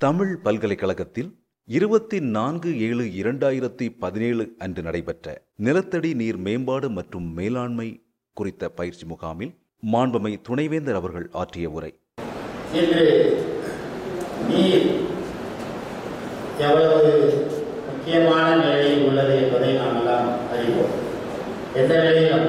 தமிழ் பல்கலைக்கழகத்தில் 24/7/2017 அன்று நடைபெற்ற நிலத்தடி நீர் மேம்பாடு மற்றும் மேலாண்மை குறித்த பயிற்சி முகாமில் மாண்புமை துணைவேந்தர் அவர்கள் ஆற்றிய உரை. இன்று நீர் எவ்வளவு முக்கியமான நிலையில் உள்ளது என்பதை நாம் எல்லாம் அறிவோம். எந்த நிலையிலும்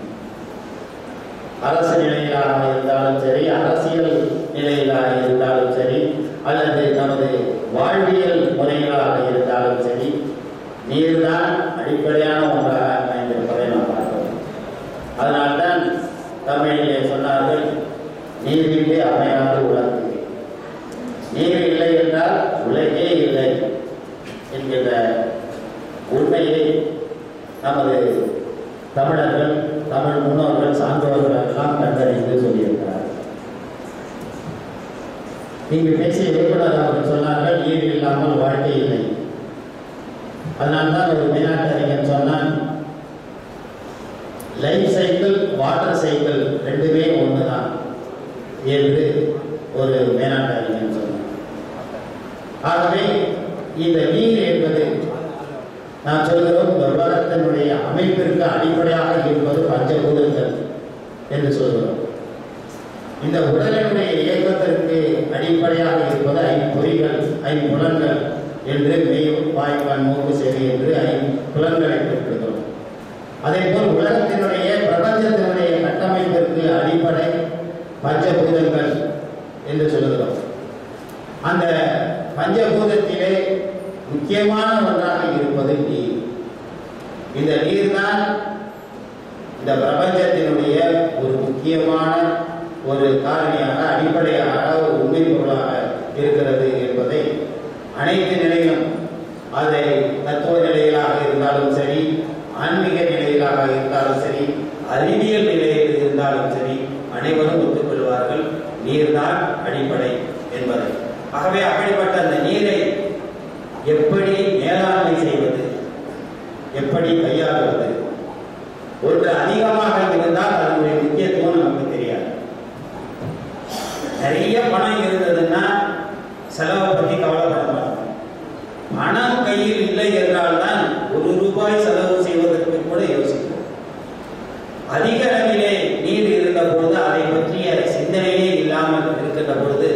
அரசு நிலையிலாக இருந்தாலும் சரி, அரசியல் நிலையிலாக இருந்தாலும் சரி, அல்லது நமது வாழ்வியல் முறைகளாக இருந்தாலும் சரி, நீர்தான் அடிப்படையான ஒன்றாக அமைந்திருப்பதை நாம் பார்க்கிறோம். அதனால்தான் தமிழிலே சொன்னார்கள், நீரின்றி அமையாது உலகு, நீர் இல்லை என்றால் உலகே இல்லை என்கின்ற உண்மையை நமது தமிழர்கள், தமிழ் முன்னோர்கள், சான்றோர்கள் எல்லாம் கண்டறிந்து சொல்லியிருக்கிறார்கள். இங்கு பேசிய இயக்குனர் அவர்கள் சொன்னார்கள், நீர் இல்லாமல் வாழ்க்கை இல்லை. அதனால்தான் ஒரு மேனாட்டு அறிஞர் சொன்னான், லைஃப் சைக்கிள் வாட்டர் சைக்கிள் ரெண்டுமே ஒன்றுதான் என்று ஒரு மேனாட்டு அறிஞர் சொன்னார். ஆகவே இந்த நீர் என்பது நாம் சொல்கிறோம், இந்த உலகத்தினுடைய அமைப்பிற்கு அடிப்படையாக இருப்பது பஞ்சபூதங்கள் என்று சொல்கிறோம். இந்த உடலினுடைய இயக்கத்திற்கு அடிப்படையாக இருப்பது ஐம்பொறிகள், ஐம்புலன்கள் என்று மெய், வாய், கண், மூக்கு, செவி என்று ஐம்புலன்களை குறிப்பிடுகிறோம். அதே போல் உலகத்தினுடைய பிரபஞ்சத்தினுடைய கட்டமைப்பிற்கு அடிப்படை பஞ்சபூதங்கள் என்று சொல்கிறோம். அந்த பஞ்சபூதத்திலே முக்கியமான ஒன்றாக இருப்பது நீர். இந்த நீர்தான் இந்த பிரபஞ்சத்தினுடைய ஒரு முக்கியமான ஒரு காரணியாக, அடிப்படையாக, ஒரு உண்மை பொருளாக இருக்கிறது என்பதை அனைத்து நிலையிலும், அதை தத்துவ நிலையிலாக இருந்தாலும் சரி, ஆன்மீக நிலையிலாக இருந்தாலும் சரி, அறிவியல் நிலையில் இருந்தாலும் சரி, அனைவரும் ஒத்துக்கொள்வார்கள், நீர்தான் அடிப்படை என்பதை. ஆகவே அப்படிப்பட்ட அந்த நீரை எப்படி மேலாண்மை செய்வது, எப்படி கையாளுவது, ஒன்று அதிகமாக இருந்தால் அதனுடைய முக்கியத்துவம் நமக்கு தெரியாது. நிறைய பணம் இருந்ததுன்னா செலவை பற்றி கவலைப்பட மாட்டோம். பணம் கையில் இல்லை என்றால் தான் ₹1 செலவு செய்வதற்கு கூட யோசிப்போம். அதிக அளவிலே நீர் இருந்த பொழுது, அதை பற்றிய சிந்தனையே இல்லாமல் இருக்கின்ற பொழுது,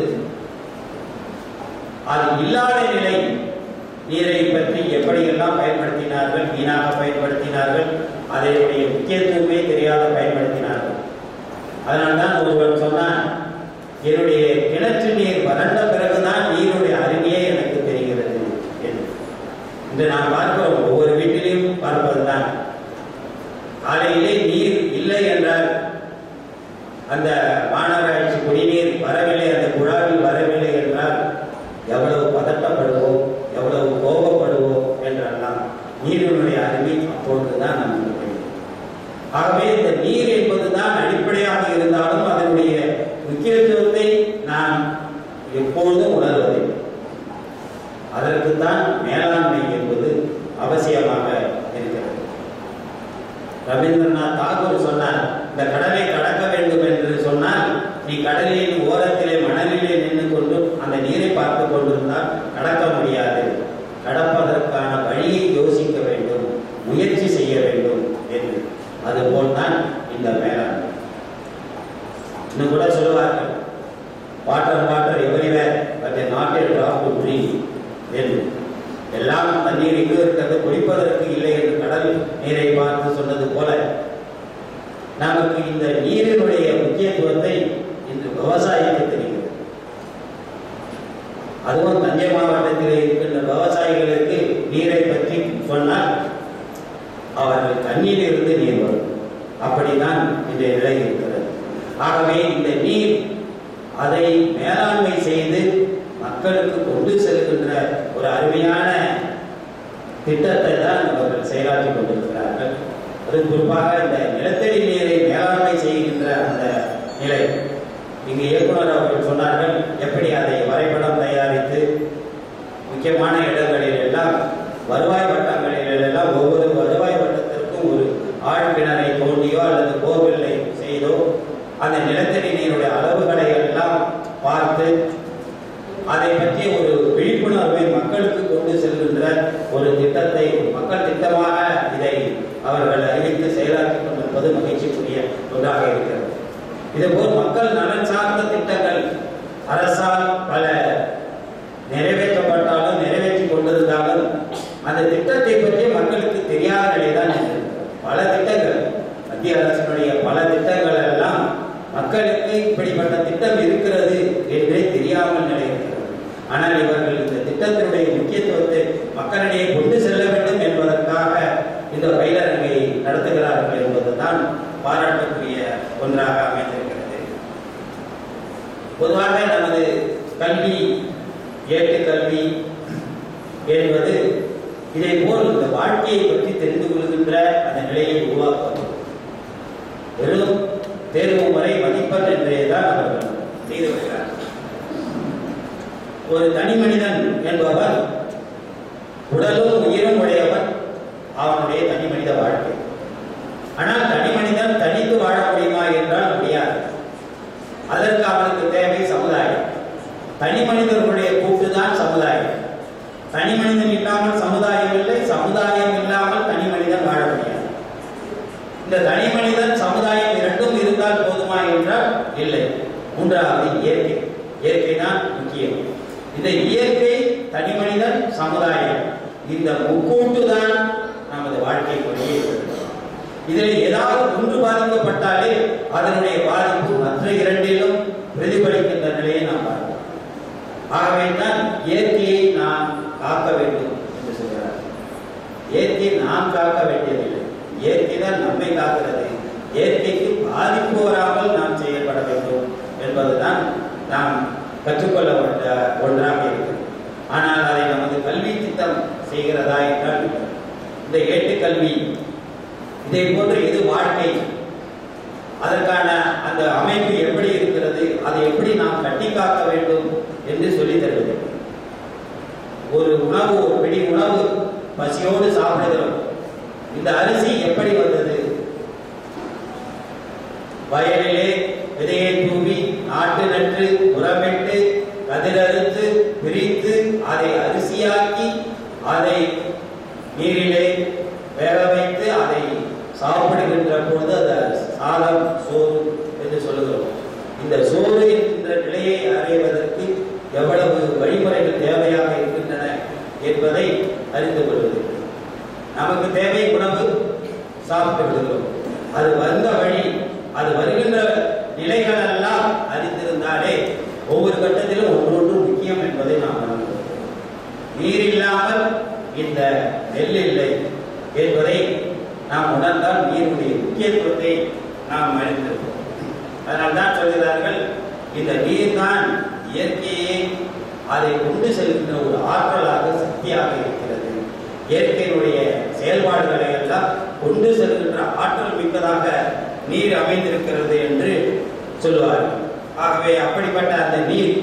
அது இல்லாத நிலை, நீரை பற்றி எப்படியெல்லாம் பயன்படுத்தினார்கள், வீணாக பயன்படுத்தினார்கள், அதனுடைய முக்கியத்துவமே தெரியாத பயன்படுத்தினார்கள். அதனால்தான் ஒருவர் சொன்னான், என்னுடைய கிணற்று நீர் வறண்ட பிறகுதான் நீருடைய அருமையே எனக்கு தெரிகிறது என்று. இன்று நாம் பார்க்கிறோம், ஒவ்வொரு வீட்டிலையும் பார்ப்பதுதான். காலையிலே நீர் இல்லை என்றால், அந்த மாநகராட்சி குடிநீர் வரவில்லை, அந்த குழாவில் வரவில்லை என்றால் எவ்வளவு பதட்டப்படுவோம், எவ்வளவு கோபப்படுவோம் என்றெல்லாம் நீரினுடைய அருமை அப்பொழுதுதான் நமக்கு தெரியும். ஆகவே இந்த நீர் என்பதுதான் அடிப்படையாக இருந்தாலும் அதனுடைய முக்கியத்துவத்தை நாம் எப்பொழுதும் உணர்வதில்லை. அதற்குத்தான் மேலாண்மை என்பது அவசியமாக இருக்கிறது. ரவீந்திரநாத் தாகூர் சொன்னார், இந்த கடலை கடக்க வேண்டும் என்று சொன்னால், நீ கடலின் ஓரத்திலே மணலிலே நின்று கொண்டு அந்த நீரை பார்த்து கொண்டிருந்தால் கடக்க முடியாது. கடப்பதற்கான வழியை யோசிக்க வேண்டும், முயற்சி செய்ய வேண்டும் என்று. அதுபோல்தான் இந்த மேலாண்மை. இன்னும் கூட சொல்லுவார்கள், water water everywhere but not a drop to drink என்று. எல்லாம் தண்ணீர் எங்கு இருக்கிறது, குடிப்பதற்கு இல்லை என்று கடல் நீரை பார்த்து சொன்னது போல, நமக்கு இந்த நீரினுடைய முக்கியத்துவத்தை இன்று விவசாயிக்கு தெரிகிறது. அதுவும் தஞ்சை மாவட்டத்தில் இருக்கின்ற விவசாயிகளுக்கு நீரை பற்றி சொன்னால் அவர்கள் தண்ணீர் இருந்து நீர் வரும். அப்படிதான் இந்த நிலை இருக்கிறது. ஆகவே இந்த நீர், அதை மேலாண்மை செய்து மக்களுக்கு கொண்டு செல்கின்ற ஒரு அருமையான திட்டத்தை தான் அவர்கள் செயலாற்றி கொண்டிருக்கிறார்கள். அது குறிப்பாக இந்த நிலத்தடி நீரை மேலாண்மை செய்கின்ற அந்த நிலை. இங்கு இயக்குனர் அவர்கள் சொன்னார்கள், எப்படி அதை வரைபடம் தயாரித்து முக்கியமான இடங்களில் எல்லாம், வருவாய் வட்டங்களில் எல்லாம் ஒவ்வொரு வருவாய் வட்டத்திற்கும் ஒரு ஆழ்கிணறை தோண்டியோ அல்லது போர்வெல்லை செய்தோ அந்த நிலத்தடி நீருடைய அளவுகளை எல்லாம் பார்த்து அதை பற்றி ஒரு கொண்டு செல்கின்ற ஒரு திட்டத்தை மக்கள் திட்டமாக இதை அவர்கள் அறிவித்து செயலாற்றி கொண்டிருப்பது மகிழ்ச்சிக்குரிய ஒன்றாக இருக்கிறது. இதுபோல் மக்கள் நலன் சார்ந்த திட்டங்கள் அரசால் பல நிறைவேற்றப்பட்டாலும் நிறைவேற்றி கொண்டிருந்தாலும் அந்த திட்டத்தை பற்றி மக்களுக்கு தெரியாத நிலைதான் பல திட்டங்கள் மத்திய அரசினுடைய பல திட்டங்கள் எல்லாம் மக்களுக்கு இப்படிப்பட்ட திட்டம் இருக்கிறது என்றே தெரியாமல் நிலையிருக்கிறது. ஆனால் இவர்கள் இந்த திட்டத்தினுடைய முக்கியத்துவத்தை மக்களிடையே கொண்டு செல்ல வேண்டும் என்பதற்காக இந்த பயிலரங்கை நடத்துகிறார்கள் என்பதுதான் பாராட்டக்கூடிய ஒன்றாக அமைந்திருக்கிறது. பொதுவாக நமது கல்வி ஏட்டுக்கல்வி என்பது இதே போல் இந்த வாழ்க்கையை பற்றி தெரிந்து கொள்கின்ற அந்த நிலையை உருவாக்குவது. வெறும் தேர்வு முறை மதிப்பெண் என்றேதான் அவர்கள் செய்து வருகிறார். ஒரு தனி மனிதன் என்பவர் உடலும் உயிரும் உடையவன், அவனுடைய தனி மனித வாழ்க்கை. ஆனால் தனி மனிதன் தனித்து வாழ முடியுமா என்றால் முடியாது. அதற்கு அவனுக்கு தேவை சமுதாயம். தனி மனிதர்களுடைய கூட்டுதான் சமுதாயம். தனி மனிதன் இல்லாமல் சமுதாயம் இல்லை, சமுதாயம் இல்லாமல் தனி மனிதன் வாழ முடியாது. இந்த தனி மனிதன் சமுதாயம் இரண்டும் இருந்தால் போதுமா என்றால் இல்லை. மூன்றாவது இயற்கை. இயற்கை தான் முக்கியம். இந்த இயற்கை, தனி மனிதன், சமுதாயம், இந்த முக்கூட்டு தான் நமது வாழ்க்கை கொள்கையை. இதில் ஏதாவது ஒன்று பாதிக்கப்பட்டாலே அதனுடைய பாதிப்பு மற்ற இரண்டிலும் பிரதிபலிக்கின்ற நிலையை நாம் பார்க்கிறோம். ஆகவே தான் இயற்கையை நாம் காக்க வேண்டும் என்று சொல்கிறார். இயற்கையை நாம் காக்க வேண்டியதில்லை, இயற்கை தான் நம்மை காக்கிறது. இயற்கைக்கு பாதிப்பு வராமல் நாம் செயல்பட வேண்டும் என்பதுதான் நாம் கற்றுக்கொள்ள ஒன்றாக இருக்கிறது. ஆனால் அதை நமது கல்வி திட்டம் செய்கிறதா என்றால் இந்த ஏட்டுக்கல்வி இதை போன்று இது வாழ்க்கை, அதற்கான அந்த அமைப்பு எப்படி இருக்கிறது, அதை எப்படி நாம் கட்டி காக்க வேண்டும் என்று சொல்லி தருவது. ஒரு உணவு, ஒரு பிடி உணவு பசியோடு சாப்பிடுகிறோம். இந்த அரிசி எப்படி வந்தது? வயலிலே விதையை தூவி நாட்டு நட்டு உரமிட்டு கதிரறுத்து பிரித்து அதை அரிசியாக்கி அதை நீரிலே வேக வைத்து அதை சாப்பிடுகின்ற பொழுது அது சாதம், சோறு என்று சொல்லுகிறோம். இந்த சோறு என்ற நிலையை அடைவதற்கு எவ்வளவு வழிமுறைகள் தேவையாக இருக்கின்றன என்பதை அறிந்து கொள்வது. நமக்கு தேவை உணவு, சாப்பிட்டு விடுகிறோம். அது வந்த வழி, அது வருகின்ற நிலைகள் எல்லாம் அறிந்திருந்தாலே ஒவ்வொரு கட்டத்திலும் ஒன்றொன்று முக்கியம் என்பதை நாம் உணர்கிறோம். நீர் இல்லாமல் இந்த நெல் இல்லை என்பதை நாம் உணர்ந்தால் நீருடைய முக்கியத்துவத்தை நாம் அறிந்திருக்கிறோம். அதனால்தான் சொல்கிறார்கள், இந்த நீர் தான் இயற்கையை அதை கொண்டு செல்கின்ற ஒரு ஆற்றலாக, சக்தியாக இருக்கிறது. இயற்கையினுடைய செயல்பாடுகளை எல்லாம் கொண்டு செல்கின்ற ஆற்றல் மிக்கதாக நீர் அமைந்திருக்கிறது என்று சொல்லுவார்கள். ஆகவே அப்படிப்பட்ட அந்த நீர்,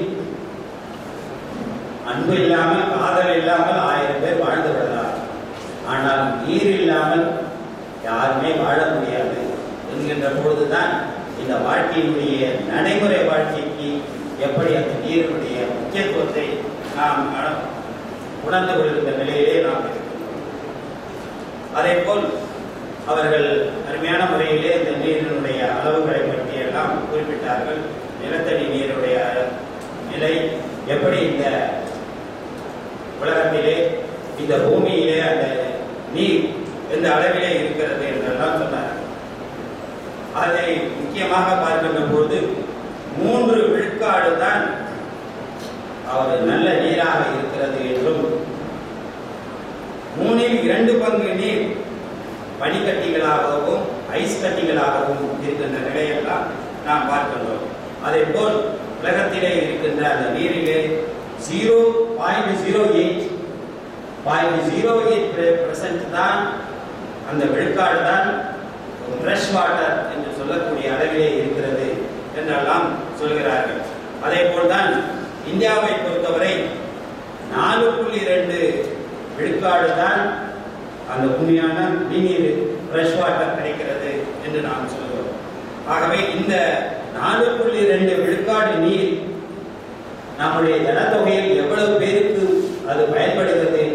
அன்பு இல்லாமல், காதல் இல்லாமல் 1000 பேர் வாழ்ந்து விடலாம். ஆனால் நீர் இல்லாமல் யாருமே வாழ முடியாது என்கின்ற பொழுதுதான் இந்த வாழ்க்கையினுடைய நடைமுறை வாழ்க்கைக்கு எப்படி அந்த நீரினுடைய முக்கியத்துவத்தை நாம் உணர்ந்து கொள்கின்ற நிலையிலே நாம் இருக்கிறோம். அதே போல் அவர்கள் அருமையான முறையிலே இந்த நீரினுடைய அளவுகளை பற்றி எல்லாம் குறிப்பிட்டார்கள். நிலத்தடி நீருடைய நிலை எப்படி இந்த உலகத்திலே, இந்த பூமியிலே அந்த நீர் எந்த அளவிலே இருக்கிறது என்றெல்லாம் சொன்னார். அதை முக்கியமாக பார்க்கின்ற போது 3 விழுக்காடு தான் அவர் நல்ல நீராக இருக்கிறது என்றும், 3/2 பங்கு நீர் பனிக்கட்டிகளாகவும் ஐஸ் கட்டிகளாகவும் இருக்கின்ற நிலையெல்லாம் நாம் பார்க்கின்றோம். அதே போல் உலகத்திலே இருக்கின்ற அந்த நீரிலே 0.08% தான் அந்த விழுக்காடு தான் ஃப்ரெஷ் வாட்டர் என்று சொல்லக்கூடிய அளவிலே இருக்கிறது என்றெல்லாம் சொல்கிறார்கள். அதே போல்தான் இந்தியாவை பொறுத்தவரை 4.2 விழுக்காடு தான் அந்த உண்மையான நீர் ஃப்ரெஷ் வாட்டர் கிடைக்கிறது என்று நாம் சொல்கிறோம். ஆகவே இந்த 4.2 விழுக்காடு நீர் நம்முடைய ஜனத்தொகையில் எவ்வளவு பேருக்கு அது பயன்படுகிறது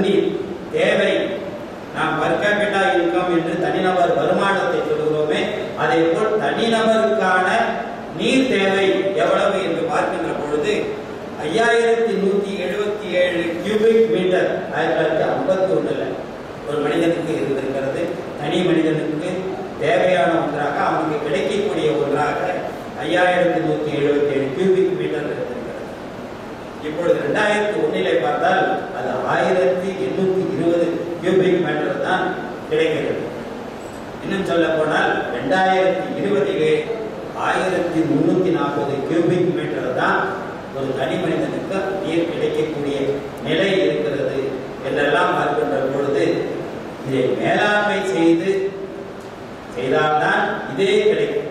குடிநீர் தேவை, நாம் பர் கேபிட்டா இன்கம் என்று தனிநபர் வருமானத்தை சொல்கிறோமே, அதே போல் தனிநபருக்கான நீர் தேவை எவ்வளவு என்று பார்க்கின்ற பொழுது 5177 கியூபிக் மீட்டர் 1951 ஒரு மனிதனுக்கு இருந்திருக்கிறது. தனி மனிதனுக்கு தேவையான ஒன்றாக, அவனுக்கு கிடைக்கக்கூடிய ஒன்றாக 5177 கியூபிக் மீட்டர் இருந்திருக்கிறது. இப்பொழுது 2001 பார்த்தால் அது 1820 கியூபிக் மீட்டர் தான் கிடைக்கிறது. இன்னும் சொல்ல போனால் 2020 1340 கியூபிக் மீட்டர் தான் ஒரு தனி மனிதனுக்கு நீர் கிடைக்கக்கூடிய நிலை இருக்கிறது என்றெல்லாம் பார்க்கின்ற பொழுது இதை மேலாண்மை செய்தால்தான் இதே கிடைக்கும்.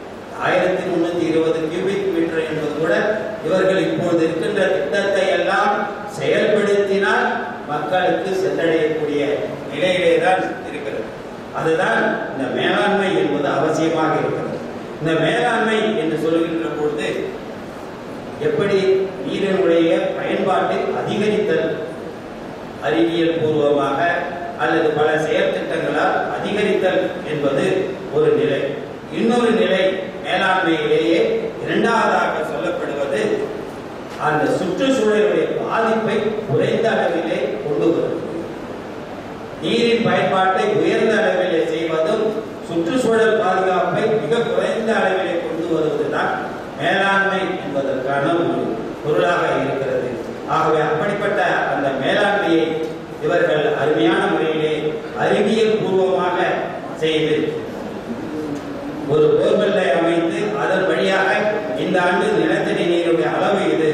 1320 கியூபிக் மீட்டர் என்பது கூட இவர்கள் இப்பொழுது இருக்கின்ற திட்டத்தை எல்லாம் செயல்படுத்தினால் மக்களுக்கு சென்றடையக்கூடிய நிலையிலே தான் இருக்கிறது. அதுதான் இந்த மேலாண்மை என்பது அவசியமாக இருக்கிறது. இந்த மேலாண்மை என்று சொல்கின்ற பொழுது எப்படி நீரினுடைய பயன்பாட்டை அதிகரித்தல், அறிவியல் பூர்வமாக அல்லது பல செயற்திட்டங்களால் அதிகரித்தல் என்பது ஒரு நிலை. இன்னொரு நிலை மேலாண்மையிலேயே இரண்டாவதாக சொல்லப்படுவது அந்த சுற்றுச்சூழலுடைய பாதிப்பை குறைந்த அளவிலே கொண்டு வருவது. நீரின் பயன்பாட்டை உயர்ந்த அளவிலே செய்வதும் சுற்றுச்சூழல் பாதுகாப்பை மிக குறைந்த அளவிலே கொண்டு வருவதுதான் மேலாண்மை என்பதற்கான ஒரு பொருளாக இருக்கிறது. ஆகவே அப்படிப்பட்ட அந்த மேலாண்மையை இவர்கள் அருமையான முறையிலே அறிவியல் பூர்வமாக செய்து ஒரு போர்வெல்லை அமைத்து அதன் வழியாக இந்த ஆண்டு நிலத்தடி நீருடைய அளவு இது,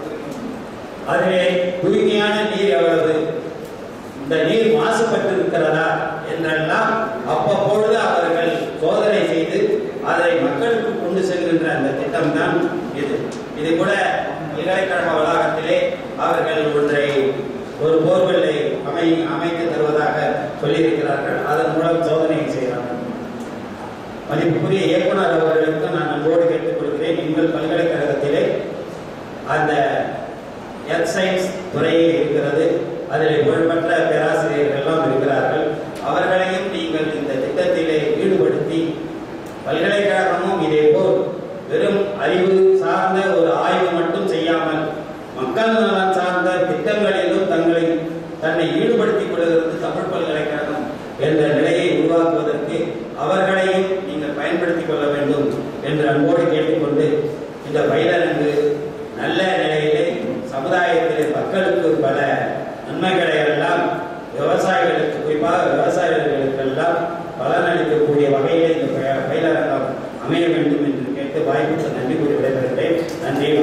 அதிலே தூய்மையான நீர் எவ்வளவு, இந்த நீர் மாசுபட்டு இருக்கிறதா என்றெல்லாம் அவ்வப்பொழுது அவர்கள் சோதனை செய்து அதை மக்களுக்கு கொண்டு செல்கின்ற அந்த திட்டம் தான் இது. இது கூட பல்கலைக்கழக வளாகத்திலே அவர்கள் ஒரு போர்வெல்லை அமைத்து தருவதாக சொல்லியிருக்கிறார்கள். அதன் மூலம் சோதனை செய்கிறார்கள். மதிப்புக்குரிய இயக்குனர் அவர்களுக்கு நான் அன்போடு கேட்டுக் கொள்கிறேன், எங்கள் பல்கலைக்கழகத்திலே அந்த எர்த் சயின்ஸ் துறையே இருக்கிறது, அதில் புகழ்பெற்ற பேராசிரியர்கள் எல்லாம் இருக்கிறார்கள். அவர்களையும் நீங்கள் இந்த திட்டத்திலே ஈடுபடுத்தி பல்கலைக்கழகமும் இதேபோல் வெறும் அறிவு சார்ந்த ஒரு ஆய்வு மட்டும் செய்யாமல் மக்கள் நலன் சார்ந்த திட்டங்களிலும் தன்னை ஈடுபடுத்திக் கொள்கிறது தமிழ் பல்கலைக்கழகம் என்ற நிலையை உருவாக்குவதற்கு அவர்களையும் நீங்கள் பயன்படுத்திக் கொள்ள வேண்டும் என்று அன்போடு கேட்டுக்கொண்டு, இந்த பயிலரங்கு நல்ல நிலையிலே சமுதாயத்திலே மக்களுக்கு பல நன்மைகளை எல்லாம் விவசாயிகளுக்கு, குறிப்பாக விவசாயிகளுக்கெல்லாம் பலனளிக்கக்கூடிய வகையிலே இந்த பயிலரங்கம் அமைய வேண்டும் என்று கேட்டு வாய்ப்புக்கு நன்றி கூறி விடைபெறுகிறேன். நன்றி.